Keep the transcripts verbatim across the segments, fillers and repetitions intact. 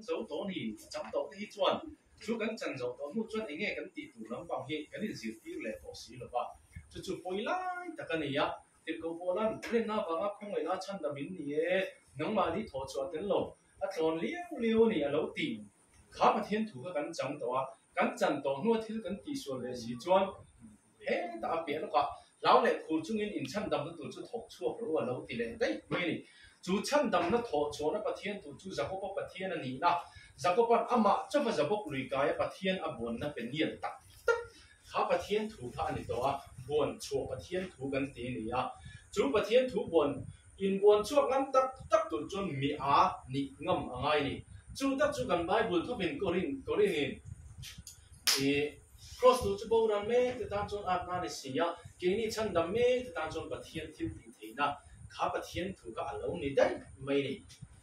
dấu tố thì chấm tố thì chuẩn chú cắn chân dấu tố một chuẩn anh nghe cắn tỉ tủ lắm bằng hệ cái này dịu tiêu lệ cổ xí là vậy chú chú bôi lại tất cả này á thì câu bộ lan lên na bằng không phải na chân đầm in nhỉ nông mà đi thổ chuột đến lồng à thôn liêu liêu này lâu tỉ khá mà thiên thủ cái cắn chấm tố cắn chân tố nuốt thì cắn tỉ xuân lệ xí chuẩn hết ta biết nó cả lão lệ khu trung in in chân đầm nó tụ chú thổ chuột rồi là lâu tỉ lệ đấy mấy này chú chân đầm nó thổ chuột nó bắt thiên tụ chú giặc có bắt thiên là nhỉ na giặc có bắt ama cho mà giặc có lùi cái bắt thiên à buồn nóเป็นnhiên tắc tắc khá bắt thiên thủ khá này đó buồn chuột bắt thiên thủ gần tí này à chú bắt thiên thủ buồn in buồn chuột ngắm tắc tắc tụ chôn mi á nị ngâm ở ngay nị chú tắc chú gần bài buồn thắp hình Corin Corin nị cross tụ chú bao ram mê tự tan chôn áp na nị xí à cái nị chân đầm mê tự tan chôn bắt thiên thiếu tí thế na khá bắt thiên thủ cả lâu nị đấy mấy nị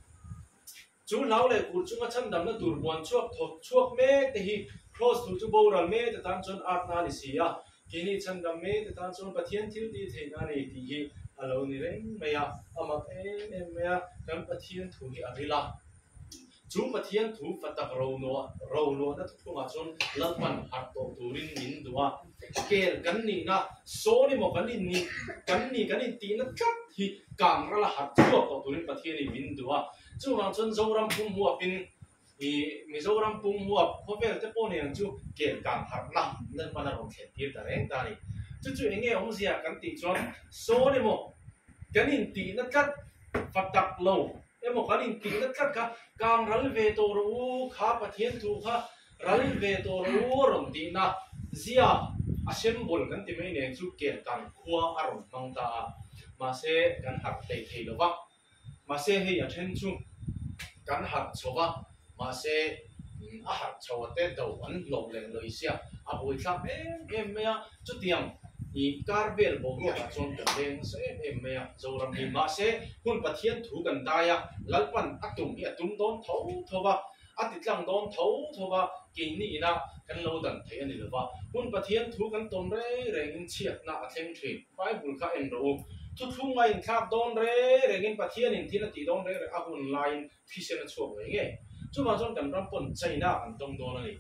chú lão lệ cụ chú ngắt chân đầm nó tụt buồn chuột thột chuột mê thì hi cross tụ chú bao ram mê tự tan chôn áp na nị xí à cái nị chân đầm mê tự tan chôn bắt thiên thiếu tí thế na nị thì hi alo ni reng mày à ama em em mày à kan pathian thu hi arila chú pathian thu fatak ro no ro no na thu nga chon lalpan hat to turin min duwa kel kan ni na so ni mo kan ni kan ni kan ni ti na kat hi kam ra la hat chu to turin pathian ni min duwa chu wang chon zoram pum huwa pin i mi zoram pum huwa khovel te pon yang chu kel kam har na nan pana ro khet tir ta reng ta ni chú chú anh nghe ông gì à cắn tỉ chọn số này một cái nhìn tỉ nó cắt phật tập lâu em một cái nhìn tỉ nó cắt cả càng rắn về tổ ru khá và thiên thu khá rắn về tổ ru rồi tỉ na zia assemble cắn tỉ mấy này chú kẹt càng khoa arom mang ta mà sẽ cắn hạt đầy thầy đó vâng mà sẽ hay ở trên chú cắn hạt số vâng mà sẽ à hạt số tết đầu vẫn lồng lên lời xia à buổi sáng em em mấy chút tiền i carvel bogo ka chon ka leng se em me zoram ni ma se hun pathian thu kan daya lalpan atum hi atum don tho thowa atitlang don tho thowa ki ni na kan lo dan thei ani lova hun pathian thu kan tom re rengin chiat na atheng thrin bible kha en ro thu thu ngai in khap don re rengin pathian in thina ti don re a hun line phisen chuak ve nge chu ma chon kan ram pon chaina an tong don ani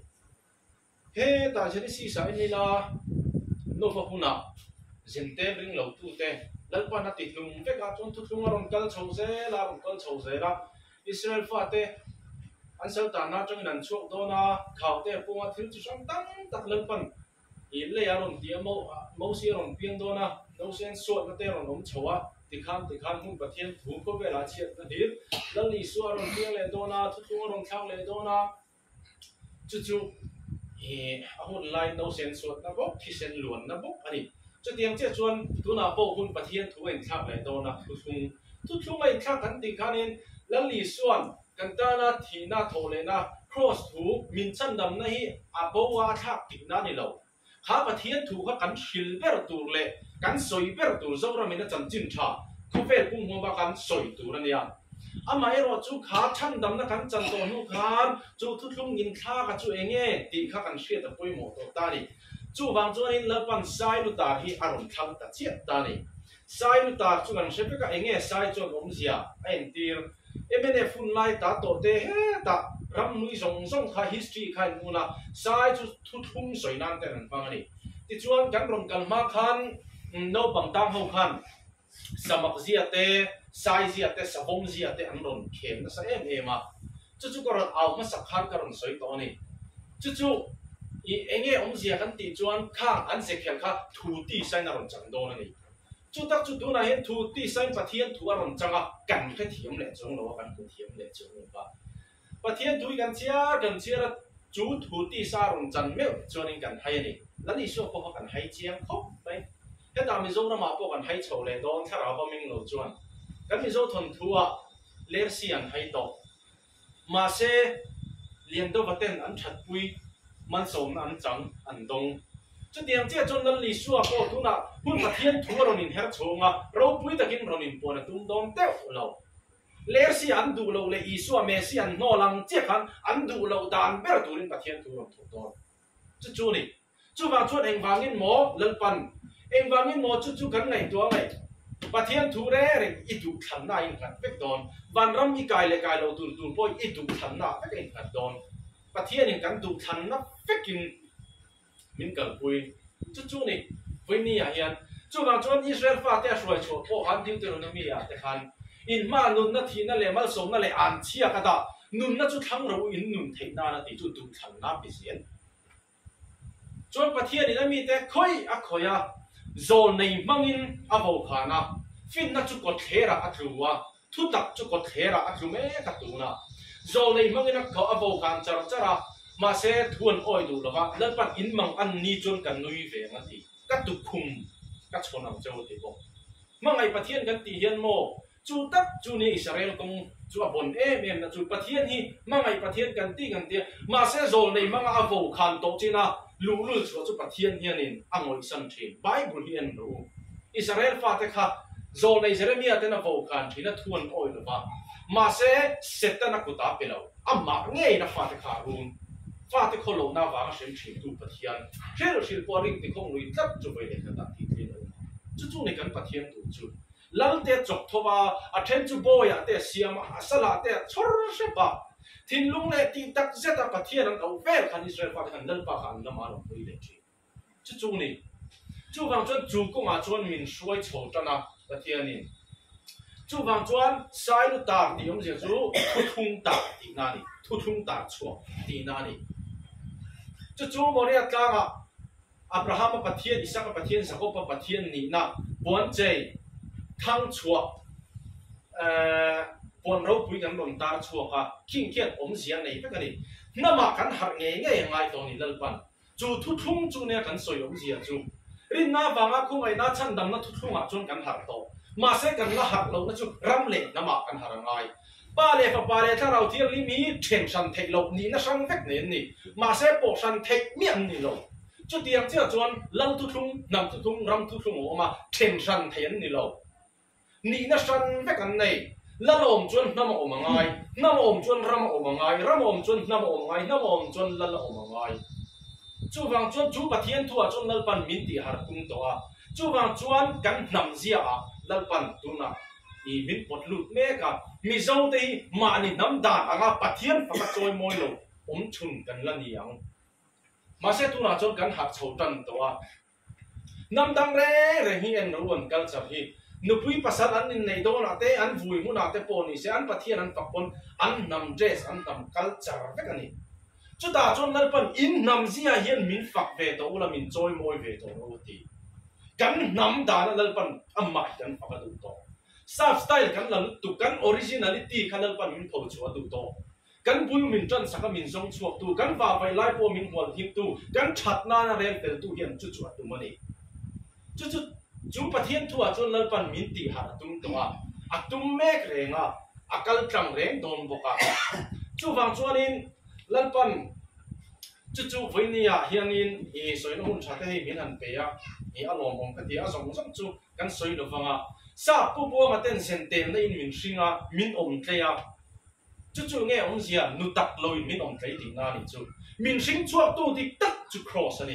he ta chani si sa ni la no fa puna zente ring lo tu te lalpa na ti hlum ve ka chon thu thunga ron kal chho se la ron kal chho se la Israel fa te an sel ta na chong nan chuak do na khaw te punga thil chu sam tang tak lalpan i le ya ron ti mo mo si ron piang do na no sen so na te ron om chowa ti khan ti khan hun pathian thu ko ve la chiat na dir lal ni su ron piang le do na thu thunga ron khang le do na chu chu e a hun line no sen so na bok thi sen luan na bok ani chu tiang che chuan tu na po hun pathian thu en khak le do na thu thung thu thung ai khak kan ti khanin lal li suan kan ta na thi na tho le na cross thu min chan dam na hi a bo wa thak ti na ni lo kha pathian thu kha kan hil ber tur le kan soi ber tur zo ra min na chan chin tha khu fe pum ho ba kan soi tur ani ya ama ero chu kha chan dam na kan chan to nu khan chu thu thung in kha ka chu enge ti kha kan hriat a poi mo to ta ni chu wang chuan in lalpan sai lu ta hi aron thang ta chiat ta ni sai lu ta chu kan shepe ka enge sai chu om zia en tir emene fun lai ta to te he ta ram nui song song kha history kha nu na sai chu thu thung soi nan te ran pang ani ti chuan kan ron kal ma khan no bang tang ho khan samak zia te sai zia te sabong zia te an ron khem na sa em em a chu chu ko ron aw ma sak khan ka ron soi to ni chu chu i enge om zia kan ti chuan khang an se khel kha thu ti sai na ron chang do na ni chu tak chu tu na hen thu ti sai pathian thu a ron changa kan khe thiam le chong lo kan ku thiam le chong ba pathian thu kan chia kan chia ra chu thu ti sa ron chan me chuan in kan hai ni lani so ko kan hai chiang khop bai he ta mi zo na ma po kan hai chho le don thara ba ming lo chuan kan mi zo thon thu a ler si an hai to ma se lian do vaten an that pui man som an chang an dong chu tiang che chon nan li suwa ko tu na hun pathian thu ron in her chonga ro pui takin ron in pon tum dom te lo ler si an du lo le i suwa me si an no lang che khan an du lo dan ber turin pathian thu ron thu don chu chu ni chu wa chuan eng wangin mo lalpan eng wangin mo chu chu kan ngai to ngai ประเทศทูเร่เรื่องอิดุขันน่าอินกันเป็กโดนวันรำอีกายเลยกายเราตุนตุนพอยอิดุขันน่าเป็กอินกันโดนประเทศอินกันดุขันน่าเป็กอินมินกันปุยจู่จู่นี่ปุยนี่อย่างยันจู่บางจวนอิสราเอลฟ้าเตะช่วยช่วยพวกฮันดิวเตอร์นมีอ่ะแต่คันอินมานุนนาทีนั่นเลยมาสมนั่นเลยอ่านเชียกันตานุนนั่นจู่ทั้งเราอินนุนเทน่านาทีจู่ดุขันน่าพิเศษจวนประเทศนี้นั่นมีแต่คอยอะคอยอะโซนในมังอินอโวคานะฟินนัจุกดเทระอัตรูวะทุตักจุกดเทระอัตรูเมกัตูนะโซนในมังอินเขาอโวคานจาระจาระมาเสทวนอ้อยดูละวะแล้วปันอินมังอันนี้จนกันนุยเวงทีกัตุคุมกัชนเอาเจ้าตีบอกมังไอประเทศกันตีเฮียนโมจูตักจูนี่อิสราเอลกงจูบนเอเมนนะจูประเทศนี้มังไอประเทศกันตีกันตีมาเสโซนในมังอโวคานโตจีนะลูลูชัวจูประเทศเฮียนินอังอิสันทีไบเบิลเฮียนรู้อิสราเอลฟาเตค่ะโซนในเจเรมียเตนะโวคานที่นั่นทวนอ้อยละวะมาเสเสตนะกุตาเปล่าอัมมาเงยนะฟาเตค่ะรุนฟาเตโคโลนาวางเส้นชีดูประเทศเชื่อชิลปอริงติคงลุยจับจูไปเด็กกันตัดที่ที่นั่นจู่จู่ในกันประเทศดูจู่ลัลเตจบทว่าอัเทนจูโบยเตเสียมาสลาเตชอร์เชปะทินลุงเลตีตักเซตประเทศนั้นเอาเวลคันอิสราเอลฟาเตคันนัลปะคันละมาลงไปเลยจู่จู่นี่จู่บางจวนจู่ก็มาจวนมินช่วยโฉดนะประเทศนี้จู่บางจวนสายลุตาที่ผมจะจู่ทุทุ่งตาที่นั่นทุทุ่งตาชัวที่นั่นจู่จู่โมเรียกลางอับราฮัมประเทศอิสราเอลประเทศสักประเทศนี้นะบวนใจทั้งชัวเอ่อปนเราคุยกันลงตาชัวค่ะขิงเขียนอมเสียในเป็นกันนี่น้ำมากันหักเงี้ยเงี้ยง่ายตรงนี้เลยปันจู่ทุทุ่งจู่เนี่ยกันสวยอมเสียจู่รินน้าฟังอ่ะคุ้งไอ้น้าชั้นดำน้าทุทุ่งอ่ะจนกันหักโตมาเสกันน้าหักเราน้าจู่รำเล่น้ำมากันหักง่ายป้าเล่ฟ้าป้าเล่ถ้าเราเที่ยวนี้มีเทมชันเทโลนี่น่าช่างเล็กเนี่ยนี่มาเสปกชันเทเมียนนี่โลจู่เตียงเจ้าจวนลังทุทุ่งนำทุทุ่งรำทุทุ่งออกมาเทมชันเทนนี่โลนี่น่าช่างเล็กกันเนี่ยละลมจวนน้ำอมง่ายน้ำอมจวนรำอมง่ายรำอมจวนน้ำอมง่ายน้ำอมจวนละละอมง่ายจู่บางจวนจู่ปะเทียนทัวจวนลัลปันมินตีหาตุ้งตัวจู่บางจวนกันนำเสียลัลปันตุนะอีมินปดลุดเมกะมิเจ้าเตยมานี่น้ำด่างอ่ะปะเทียนฝักจอยมวยโลอมชุนกันละนี่ยังมาเสตุนะจวนกันหักโฉตันตัวน้ำดังเร่เร่เฮียนรู้วันกันจับฮีนุพุยภาษาอันนี้ในโดนอาเตอันวุยมุนอาเตปนิเสอันปะเทียนอันฝักปนอันนำเดรสอันนำคัลเจอร์เวกันนี่จุดตาจนนั่นเป็นอินนำเสียเฮียนมินฝักเวทอุลามินจอยมวยเวทโรตีกันนำดานั่นเป็นอัมมากันฝักดูโตซาฟสไตล์กันนั่นตุกันออริจินัลิตี้กันนั่นเป็นมินพูดชัวดูโตกันบุยมินจันสักมินทรงชัวตูกันว่าไปไล่พวมินหัวหิมตูกันชัดนานาเรนเตลตูเฮียนจุดชัวตูมันนี่จุดจุดจู่ประเทศทั่วจนลัลปันมินตีหาตุ้งตัวอัตุ้มเมกเรงอ่ะอักลจังเรงโดนบกอ่ะจู่ฟังจวนอินลัลปันจู่จู่วันนี้อ่ะเฮียนินอีสวยนุ่นชาติให้มินหันเปียอีอารมณ์ของกันที่อาสงสังจู่กันสวยดูฟังอ่ะซาปูบัวมาเต้นเซนเตนในมินชิงอ่ะมินอมเทียจู่จู่เงี้ยองเสียนุตักลอยมินอมเทียติงนานี่จู่มินชิงชั่วตู้ที่ตักจู่ cross นี่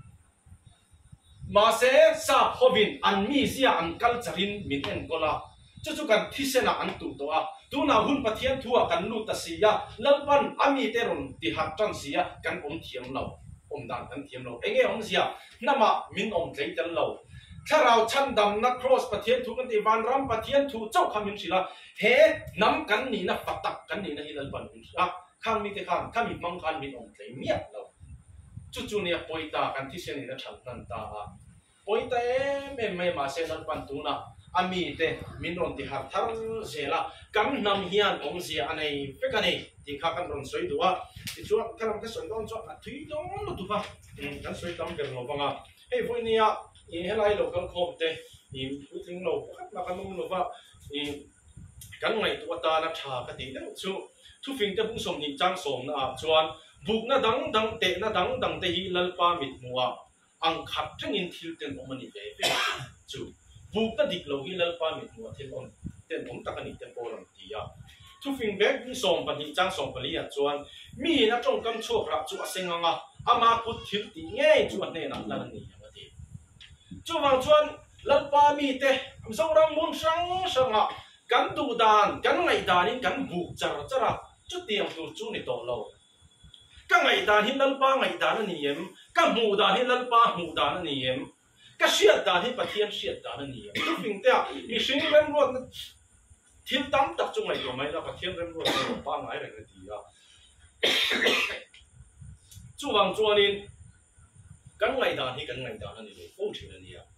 มาเสซาพวินอันมีเสียอันกัลจารินมินเอ็นก็ละจู่จู่กันที่เสนาอันตุตัวตัวน่าหุ่นปะเทียนทัวกันลูตเสียลัลปันอามีเตรอนที่หักจันเสียกันอมเทียมเราอมดันกันเทียมเราเองเงี้ยอมเสียน้ำมามินอมใจจันเราถ้าเราชันดำนักครอสปะเทียนถูกันที่วันรำปะเทียนถูเจ้าคำมินสิละเฮน้ำกันนี่นะปักตักกันนี่นะฮิลัลปันมินสิละข้างมีแต่ข้างข้ามีมังคันมินอมใจเมียเราจู่จู่เนี่ยปอยตากันที่เสนานะฉันนันตาปอยตาไม่ไม่มาเสนาปันตุนะอามีเตมินรอนที่หักทั้งเสียละกันนำเฮียนองเสียอันนี้เป็นกันนี่ที่ข้ากันรอนสวยตัวที่ช่วงข้าเราแค่สวยตอนช่วงทุยตอนตัวฟ้ากันสวยตอนเป็นเราฟังอ่ะเฮ้ยวันนี้อ่ะอีเฮลัยเรากันครบเตอีพูดถึงเรามากันมุ่งเราว่าอีกันไงตัวตาหน้าชากันดีแล้วช่วงทุกฟิงจะพุ่งสมยิงจ้างสมนะชวนบุกน่าดังดังเตะน่าดังดังเตะฮีลัลปามิดมัวอังคัดทั้งอินทิลเต็นอมันนี่เว้ยจู่บุกน่าดิกเราฮีลัลปามิดมัวเทลอนเต็นผมตะกันนี่เต็นโปรังตีอ่ะทุกฟิงแบกพุ่งสมปันยิงจ้างสมปันลี่อ่ะชวนมีน่าจงกำชั่วครับจู่อาเซงอ่ะอามาพุทธิลตีง่ายจู่อันเนี่ยนั่นนั่นนี่อย่างนี้จู่บางชวน lal pa mi te zo ram mun sang sanga kan du dan kan ngai dan in kan bu char chara chu tiang tu chu ni to lo ka ngai dan hin lal pa ngai dan ni em ka mu dan hin lal pa mu dan ni em ka siat dan hin pathian siat dan ni em tu ping te i sing rem ro thil tam tak chu ngai lo mai la pathian rem ro pa ngai re ti ya chu wang chuan in kan ngai dan hi kan ngai dan ni lo ko thin ni ya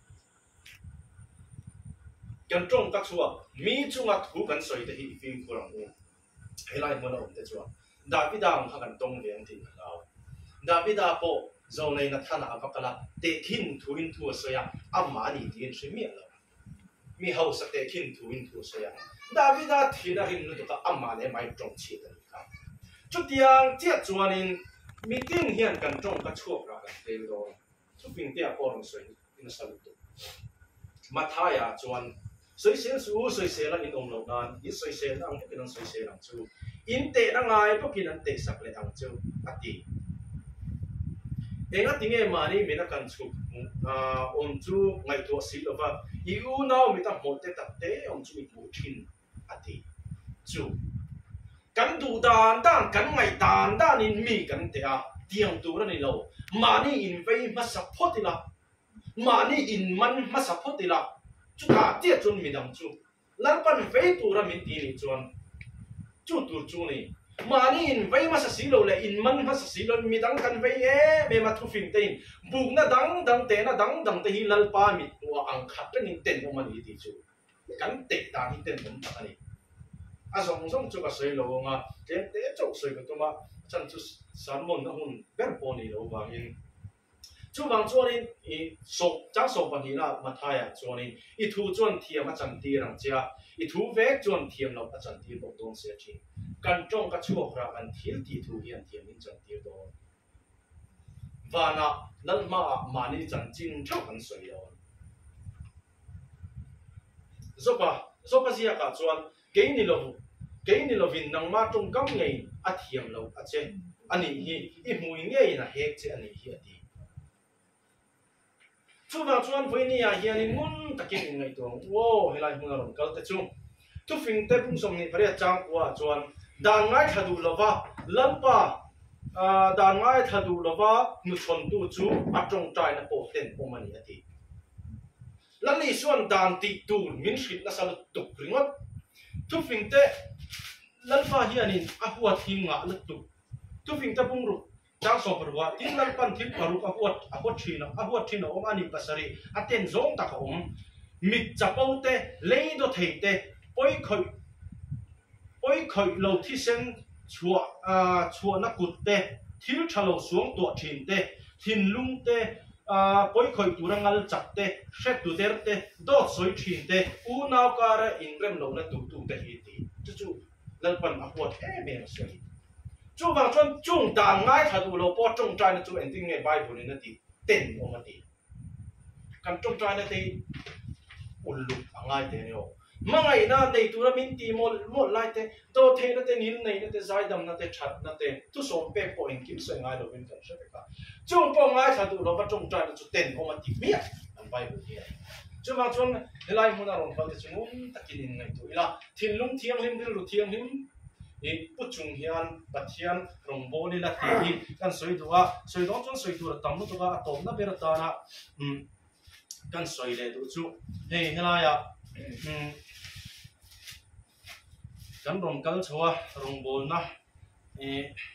kan trong tak chua mi chunga thu kan soi te hi film ko rang u helai mo na om te chua davida ang kha kan tong leng tin lao davida po zo nei na thana ka kala te khin thuin thu soya amma ni tin shi mi lo mi hau sa te khin thuin thu soya davida thina rin nu to ka amma le mai trong chi ta ka chu tiang chia chuan in meeting hian kan trong ka chuak ra kan te do chu ping te a ko rong soi in sa lu tu mathaya chuan soi se su soi se la in om lo dan i soi se na ang kin soi se lang chu in te na ngai po kin an te sak le ang chu ati enga tinge mani me na kan chu a om chu ngai to si lo va i u nau mi ta mo te ta te om chu i pu thin ati chu kan du dan dan kan ngai dan dan in mi kan te a tiang tu ra ni lo mani in vei ma sa photila mani in man ma sa photila chu ta tia chun mi dang chu lan pan vei tu ra min ti ni chuan chu tu chu ni mani in vei ma sa si lo le in man ma sa si lo mi dang kan vei e me ma thu fing tein buk na dang dang te na dang dang te hi lal pa mi tu ang khat ren in ten mo man hi ti chu kan te ta hi ten mo ta ni a song song chu ka sei lo nga te te chok sei ko to ma chan chu san mon na hun ber po ni lo ba in chu wang chuan in i so cha so pa hi la ma thaya chuan in i thu chuan thiam a chan ti rang chia i thu vek chuan thiam lo a chan ti bo dong se chi kan tong ka chuak ra kan thil ti thu hian thiam in chan ti do wana lal ma ma ni chan chin thau kan soi lo zopa zopa zia ka chuan ke ni lo ke ni lo vin nang ma tong kam ngei a thiam lo a che ani hi i hui ngei na hek che ani hi ati chu wang chuan voi ni a hian in mun takin ngai to wo helai hmun ron kal te chu tu fing te pung som ni pare chang kwa chuan dan ngai thadu lova lampa a dan ngai thadu lova nu chon tu chu atong trai na po ten po mani ati lani suan dan ti tu min shit na sal tu ringot tu fing te lalpa hian in a huwa thim nga la tu tu fing te pung ru chang so parwa tin lal pan thil paru a huat a huat thina a huat thina om ani pasari aten zong ta ka om mit chapau te lei do thei te poi khoi poi khoi lo thi sen chua a chua na kut te thil thalo suang to thin te thin lung te a poi khoi turangal chak te shet tu der te do soi thin te u naw kara inrem lo na tu tu te hi ti chu chu lal pan a huat e me so chu wang chuan chung dan ngai thadu lo po chung trai na chu ending nge bible ni na ti ten o ma ti kan chung trai na ti ullu angai te no mangai na nei tu ra min ti mol mol lai te to the na te nin nei na te zai dam na te that na te tu so pe po in kim so ngai lo win kan se ka chung po ngai thadu lo pa chung trai na chu ten o ma ti mi an bible hi chu wang chuan helai mun a ron fal te chung takin in ngai tu ila thin lung thiang lim bil ru thiang him i puchung hian pathian rong bo ni la ti kan soi duwa soi dong chon soi tu ra tam tu ka tom na ber ta na um kan soi le du chu hei hela ya um kan rong kal chwa rong bol na e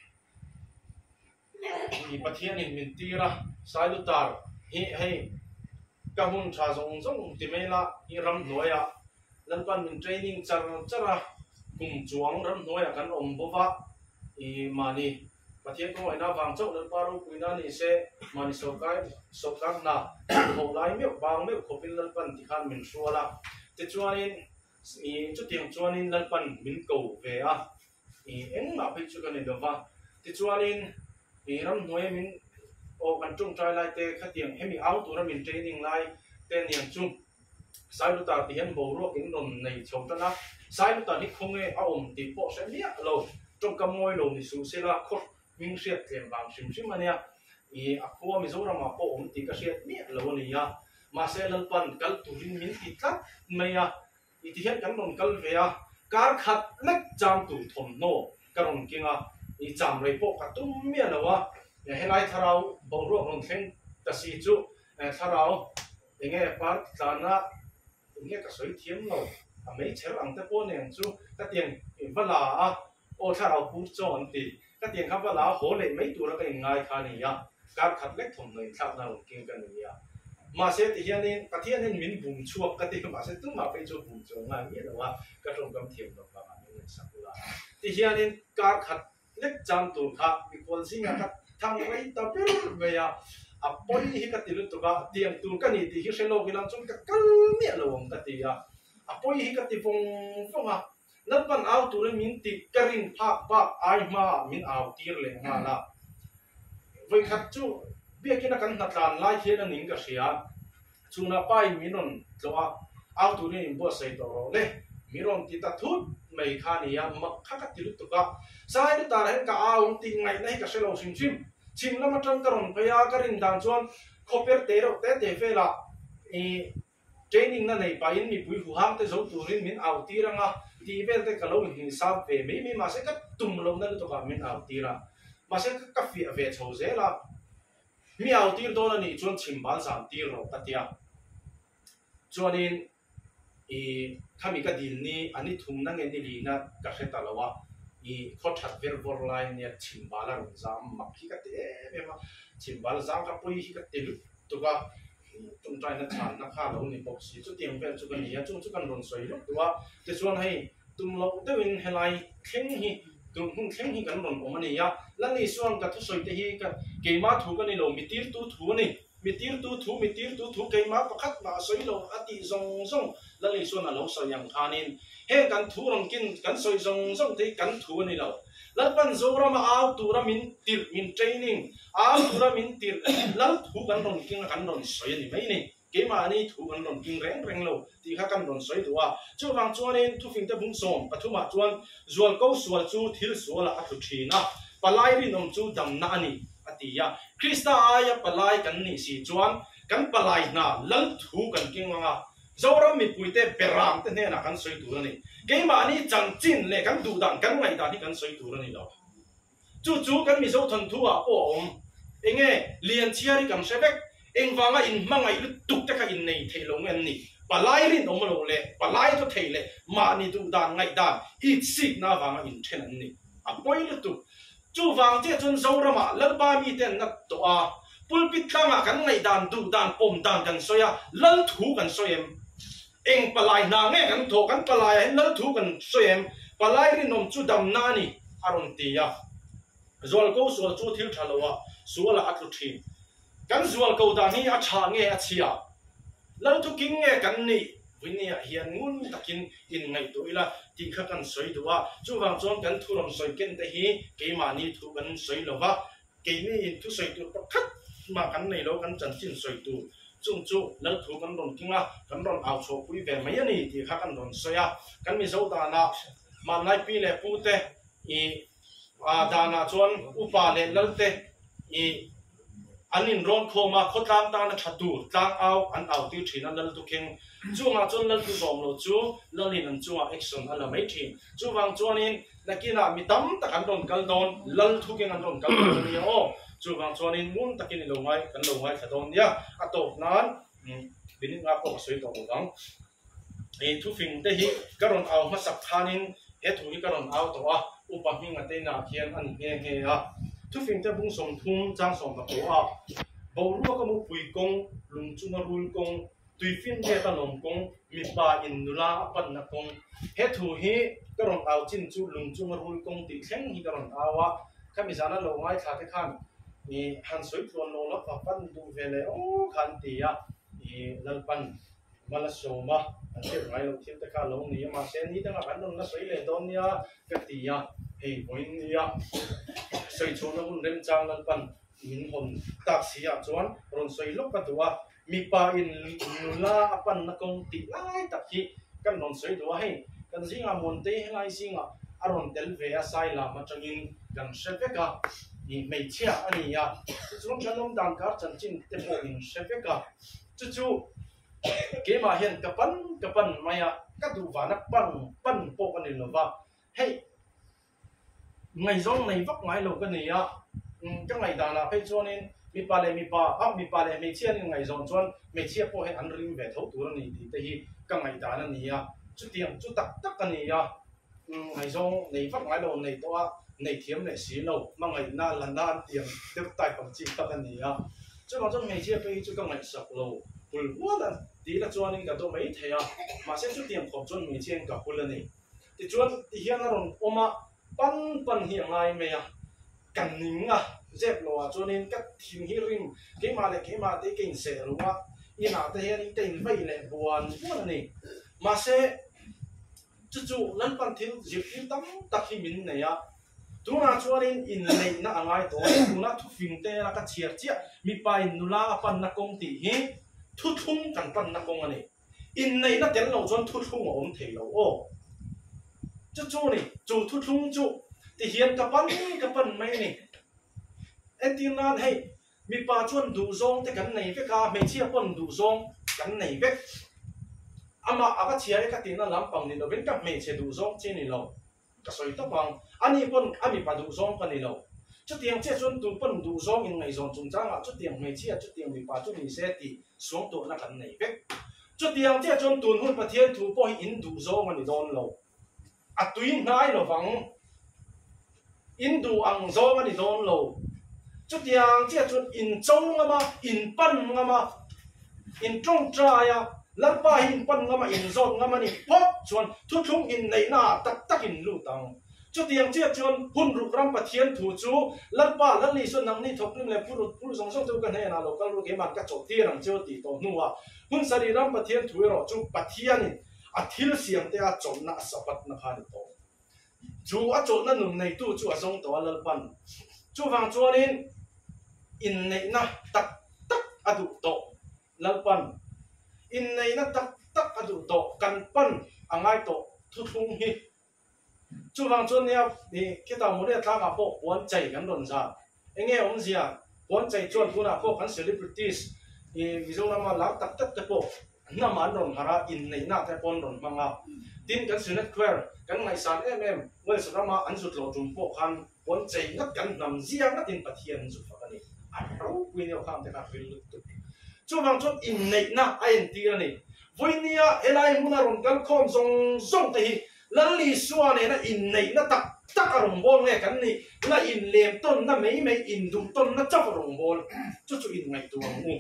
i pathian in min ti ra sai lu tar hi hei ka hun tha zong zong ti me la i ram noya lan pan min training char chara cùng chuang ram noi kan om bova i mani pathian ko ina wang chau lan paru kuina ni se mani sokai sokak na ho lai me bang me khopin lan pan ti khan min suala te chuanin i chu tiang chuanin lan pan min ko ve a i eng ma pe chu kan ni dova te chuanin i ram noi min o kan chung trai lai te khatiang hemi out tu ram min training lai te niang chu sai lu ta ti hen bo ro king non nei chau ta na sai lu ta ni khong e a om ti po se nia lo trong ka moi lo ni su se la khot ming siat tlem bang sim sim ania i a khuwa mi zo ra ma po om ti ka siat nia lo ni ya mà sẽ lần pan kal turin min ti tlat mai a i ti hian kan ron kal ve a kar khat lek cham tu thom no karon kinga i cham rei po ka tum mi anawa helai tharau bo ro ron thleng ta si chu tharau enge par tlana enge ka soi thiam lo a mei cher ang te po nen chu ta tiang vala a o tharau pu chon ti ta tiang kha vala ho le mei tu ra ka ngai kha ni ya kar khat lek thom nei thak na ron king kan ni ya mà sẽ thì hiện nay các thiên nhiên mình vùng chuộc các thiên mà sẽ tung mà phải cho vùng chuộc ngay nghĩa làว่าcác trong cầm thiềm được và mình nên sắp là thì hiện nay các hạt lết chạm tụ khác bị quân sinh các thằng ấy tập về à à bôi hi các tiền tụ các tiền tụ cái này thì hiện lâu cái làm chung các cái nghĩa là vùng các tiền à à bôi hi các tiền phong phong à lần ban áo tụ lên mình thì cái rin phạc phạc ai mà mình áo tiệt lên mà là vậy khách chú biết cái nào cần đặt làm lại thế là những cái gì à chúng ta bay mình còn lo áo tụi này mua xây đồ đấy mình còn thì ta thút mấy khả này à mặc khác các thứ tục cả sai được ta hết cả áo thì ngày nay cái xe lô sim sim chim nó mà trong cái rồng bây giờ cái rình đàn chuan copper té rồi té té về là training nó này bay mình bùi hù hang tới dấu tụi này mình áo tì ra ngà tì về tới cái lỗ mình sao về mấy mấy mà sẽ cắt tum lông nó tục cả mình áo tì ra mà sẽ cắt phía về chỗ dễ là mi áo tì đó là này chuan chim bán sản tì rồi tất nhiên cho nên ý kami cái điều này anh ấy thùng năng cái điều này các cái tao là ý khó thật về vô lại này chim bán là giảm mặc khi cái thế mà chim bán giảm cái bôi khi cái tiền tụi cái trong trái nó chán nó khá lâu này bốc xí chút tiền về chút cái này chút chút cái rốn xoay lúc tụi cái thì cho nên tụm lâu tới bên hay lại khen hi tụm không khen hi cái rốn của mình này ya lần này xuân cái thứ xoay tới hi cái cái má thú cái này lâu mi tiêu tu thú này mi tiêu tu thú mi tiêu tu thú cái má có khát mà xoay lâu ắt đi rong rong lần này xuân là lâu xoay yang khan in he kan thú rong kin kan xoay rong rong thì kan thú này lâu lần ban zo ra mà áo tu ra min tir min training áo tu ra min tir lần thú kan rong kin kan rong xoay này mấy này cái mà này thú kan rong kin reng reng lâu thì khác kan rong xoay tu à chú vang chuan nên thu phim ta bung som à thu mà chuan zual câu zual chu thil zual là atu thina palai rin om chu dam na ani atia Krista aya palai kan ni si chuan kan palai na lal thu kan king nga zoram mi puite peram te ne na kan soi tu ni ke ma ni chan chin le kan du dan kan ngai da ni kan soi tu ni lo chu chu kan mi zo thon thu a o om enge lian chiari kam sebek eng wanga in mangai lu tuk ta ka in nei thelong en ni palai rin om lo le palai to thele ma ni du dan ngai da it sik na wanga in then an ni a poi lu tu chu wang che chun zoram a lal ba mi ten na to a pulpit kama kan ngai dan du dan pom dan kan soya lal thu kan soyem eng palai na nge kan tho kan palai lal thu kan soyem palai rin om chu dam na ni aron ti ya zual ko zual chu thil thalowa suala atlu thi kan zual ko da ni a tha nge a chia lal thu king nge kan ni winia hian ngun takin in ngai tu ila ti kha kan soi duwa chu wang chon kan thu rom soi ken te hi ke ma ni thu kan soi lowa ke ni in thu soi tu khat mà kan nei lo kan chan chin soi tu chung chu lal thu kan ron kinga kan ron au cho pui ve mai ani ti kha kan ron soya kan mi zo da na ma nai pi le pu te i a da na chon upa le lal te i anin ron kho ma kho tlang ta na thatu tlang au an au ti thina lal tu king chu ma chon lal tu zom lo chu lal in an chu a action ala mai thi chu wang chuan in nakina mi tam ta kan ron kal don lal thu king an ron kal don ni o chu wang chuan in mun takin lo ngai kan lo ngai thadon ya atop nan binin nga ko soi to dang e thu phing te hi karon au ma sak khanin he thu hi karon au to a upa hi nga te na khian an nge nge a thu phing te bung som thum chang som ka ko a bo ru ka mu pui kong lung chu ma rul kong tui fin de ta lom kong mi pa in nula pan na kong he thu hi karon au chin chu lung chu ma rul kong ti thleng hi karon awa kami zana lo ngai tha te khan ni han soi tuan lo la pa pan du vele o khan ti ya ni lalpan mala soma an che ngai lo thil ta kha lo ni ma se ni ta kan non na soi le don ya ka ti ya hei boin ni ya soi chu na mun rem chang lalpan min hon tak si ya chuan ron soi lok ka tuwa mi pa in nula apan na kong ti lai tak hi kan non soi tuwa hei kan zinga mon te lai singa aron tel ve a sai la ma changin kan sheveka ni mei chia ani ya chu chung chan lom dan kar chan chin te po in sheveka chu chu kế mà hiện cái bắn cái bắn maya các tụ và nắp bắn bắn bộ cái này là vào hey ngày giông này vấp ngài lầu cái này á cái ngày đó là phải cho nên mi pa lệ mi pa áp mi pa lệ mi chia nên ngày giông chọn mi chia po hay ăn rim về thấu tủ nó này thì thì cái ngày đó là này á chút tiền chút tắc tắc cái này á ngày giông này vấp ngài lầu này to này thiếm này xí lầu mà ngày na lần na ăn tiền tiếp tay bằng chi tắc cái này á chứ còn trong ngày chiaไป就更ngày sập lầu bùi quá là tí là cho nên cả tôi mấy thầy à mà sẽ chút tiền khổng chọn ngày chia cả bùi là này thì chọn thì hiện nó rồi ôm à pan pan hiện ngay mày à cần nín à dẹp lò cho nên các thiên hi rim cái mà lại cái mà cái kinh sẻ luôn á như nào thế hiện tình vây lại buồn quá là này mà sẽ chú chú lần pan thiếu dịp thiếu tắm tắc khi mình này à tu na cho nên in này na angai to tu na thu phim te na ka chiar chia mi pa in nula pan na công ti hi thu thung kan pan na công ani in này na ten lo chon thu thung om thei lo o chu chu ni chu thu thung chu ti hian ka pan ka pan mai ni en tin na hei mi pa chuan du zong te kan nei ve ka me chia pon du zong kan nei ve ama aka chia ka tin na lampang ni lo ven ka me che du zong che ni lo ka soi ta bang ani pon ami pa du zong ka ni lo chút tiền chia chuan tu pon du zong in ngày zong chung chang a chút tiền me chia chút tiền mi pa chút ni se ti xuống to na kan nei ve chút tiền chia chuan tun hun pathian thu po in du zong ani don lo a tuin nai lo wang in du ang zong ani don lo chút tiền chia chuan in chong ama in pan ama in trong traya lan pa in pan ngama in zon ngama ni pop chuan thu thung in nei na tak tak in lu tang chút tiền chia chuan hun ru ram pathian thu chu lan pa lan li xuân nang ni thok lim le puru puru song song tu kan he na local ru ke man ka chok ti rang chu ti to nuwa hun sari ram pathian thu ro chu pathian in a thil siam te a chon na sapat na kha ni to chu a chon na nun nei tu chu a song to lal pan chu wang chuan in in nei na tak tak adu to lal pan in nei na tak tak adu to kan pan angai to thu thung hi chu wang chuan nia ni ke ta mo le tla ka po pon chai kan ron sa enge om zia pon chai chuan kuna po kan celebrities i mizo na ma la tak tak te po na man ron hara in nei na te pon ron manga tin kan sinet queer kan ngai san em em wel sa ma an sut lo tum po khan pon chai ngat kan nam zia ngat in pathian zu fa ni a ro wi ne kham te ka fil tu chu wang chuan in nei na a en ti ni voinia elai muna ron kal khom zong zong te hi lan li suwa ne na in nei na tak tak rong bol nge kan ni na in lem ton na mei mei in dum ton na chap rong bol chu chu in ngai tu mu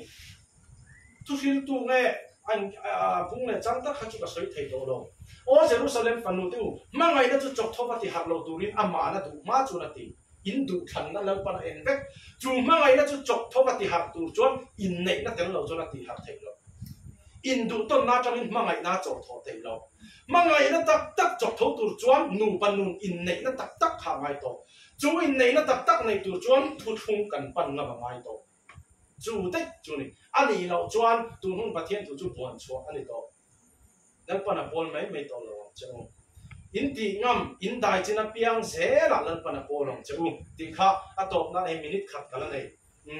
tu fil tu nge an pung le chang tak kha chu ka soi thei do lo o Jerusalem panu tu ma ngai na chu chok thopa ti har lo turin ama na tu ma chu na ti in du than na lo pa en vek chu ma ngai na chu chok thopa ti har tu chuan in nei na tel lo chu na ti har thei lo in du ton na chang in ma ngai na chok tho thei lo mà ngày nó tắc tắc chọc thấu tụt chuan nụ pan nụ in này nó tắc tắc hàng ngày to chú in này nó tắc tắc này tụt chuan thụt hung cần pan ngâm ngày to chú đấy chú này anh ấy lão chuan tụt hung bát thiên tụt chú buồn chuan anh ấy to lần pan là buồn mấy mấy to rồi chứ in tì ngâm in đại trên nó piang dễ là lần pan là buồn rồi chứ tì khá à to na em minute khát cái này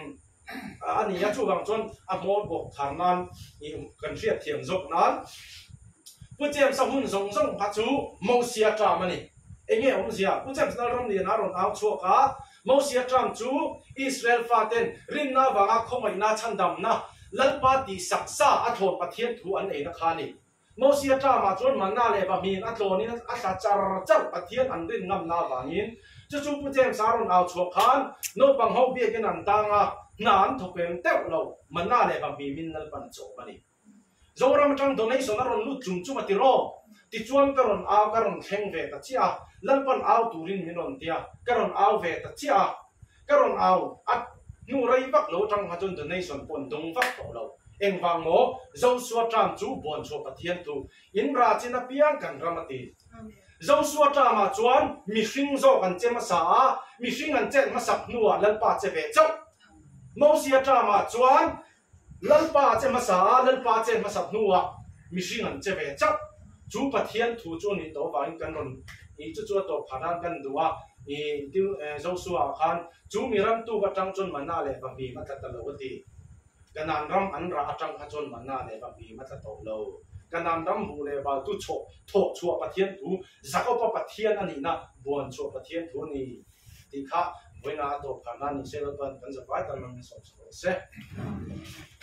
anh ấy chú bằng chuan à một bộ thằng nan cần thiết thiền dục nan不见上hun上上拍出某些站嘛呢？哎呀，我们讲不见那种的那种熬错卡，某些站主 Israel 发展，人那话啊，空为那参当那，人把地杀杀啊，拖把天土安内那看呢。某些站嘛，专门拿来把面啊拖呢，啊杀扎扎把天安人暗那话人，这就不见啥种熬错看，那帮后边个难当啊，难头边掉了，门拿来把面面那帮做嘛呢？rồi làm trong đó này số nó còn lút chung chung mà tiro, thì chuan cái còn áo cái còn khen về tất chia, lần còn áo turin mình còn tia, cái còn áo về tất chia, cái còn áo, à, nu ray vác lỗ trong hạt trong đó này số bồn đông vác tổ lỗ, em vàng mỏ, dâu xua tràm chú bồn xua bát thiên tu, in ra trên na piang cần ramati, dâu xua tràm mà chuan, mi sinh dâu cần chơi mà sa, mi sinh cần chơi mà sập nua lần ba chơi về châu, mau xia tràm mà chuan lần ba chế mà sa lần ba chế mà sập nua mi sinh ăn chế về chắc chú bát thiên thu chú ni tổ vào cái rồi ni chú chú tổ phá năng cái đua ni tiêu dâu xua khan chú mi ram tu cái trang chun mà na lệ bằng mi mà tất tất lâu đi กันนำรำอันระจังขจรมันน่าเลยแบบนี้มันจะโตโลกันนำรำหูเลยว่าตุโฉโถชัวประเทียนถูจักรประเทียนอันนี้นะบวนชัวประเทียนถูนี่ที่ข้าเวลาตัวขนาดนี้เสร็จแล้วกันจะไปแต่มันไม่สมบูรณ์เสีย